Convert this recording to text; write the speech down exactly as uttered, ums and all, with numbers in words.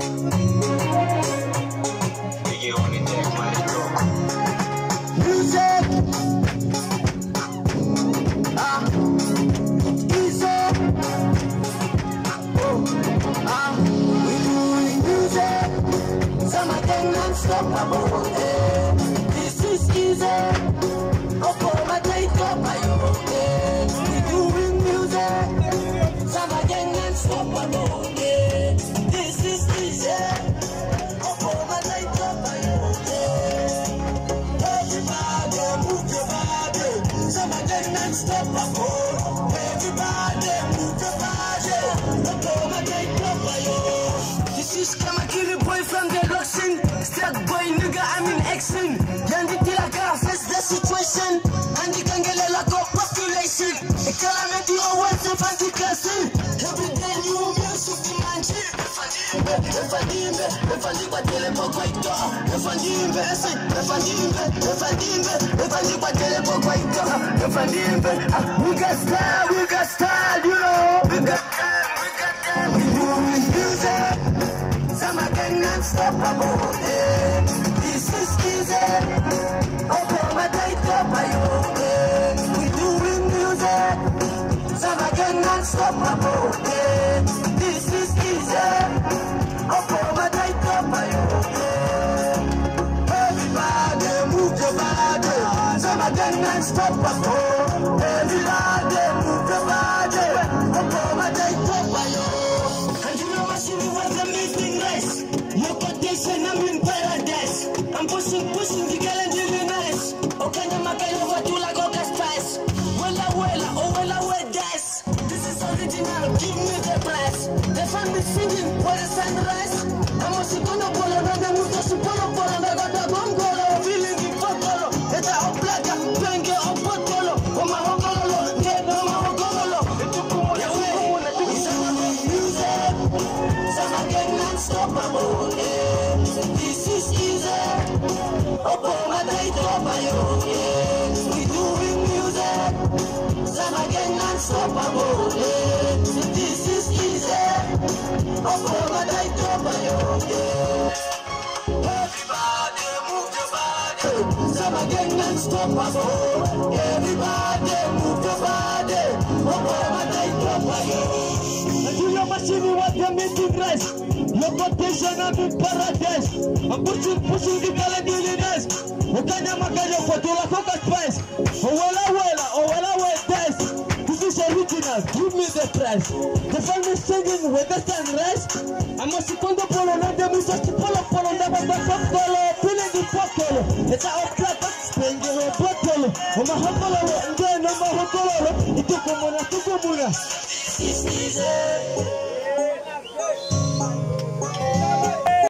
Unstoppable, eh. This is easy. Oh, my day, top, eh. We doing music. Some again unstoppable, eh. This is easy. Oh, my day, top, eh. Everybody move your body. Some again unstoppable. Everybody move your body. Oh, my day, top, eh. This is Kamakiri boy from the Roxin. Stuck boy nigga, I'm in action. Yandy Tilaka face the situation. And you can get a lot of population. A calamity always a fancy castle. Every day new music demand. If I deem it, if I leave my telephone quite dark. If I deem it, if I deem it, if I deem it, if I leave my telephone quite dark. If I deem it, we got style, we got style, you know. We got time, we got time. We doing music. Some again unstoppable, eh. This is easy. Open my tight up, eh. We doing music. Some again unstoppable, eh. This is easy. Open my tight up, eh. Everybody move your body. Some again unstoppable. Everybody move your body. Open my tight up, eh. And you know what she was amazing. Look at this and I'm in paradise. I'm pushing, pushing the girl and really nice. Okay, I'm a guy over to like August Spice. Wella, wella, oh wella, well, guys. This is original, give me the price. They find me singing for the sunrise. I'm a secondo polo, and I'm a polo polo, and I got the bongolo, feeling the popolo. It's a black, playing a popolo. Oh, my hokolo, get no my hokolo. Some again unstoppable, eh. This is easy. Open my day top, eh. We doing music. Some again unstoppable, eh. This is easy. Open my day top, eh. Everybody move your body. Some again unstoppable. Everybody move your body. Open my day top, eh. Your machine was the making rest. Your potential I'm in paradise. I'm pushing, pushing the calendar. Okanya makanya for to la focus price. Oh wella wella, oh wella well dice. This is original, give me the price. The family singing with the sunrise. I'm a secondo polo, and the music polo polo, never the polo, feeling the polo. It's a hot clap, spending a bottle. Oh my hokolo, and then I'm a hokolo. It took a mona, took a mona. This is easy.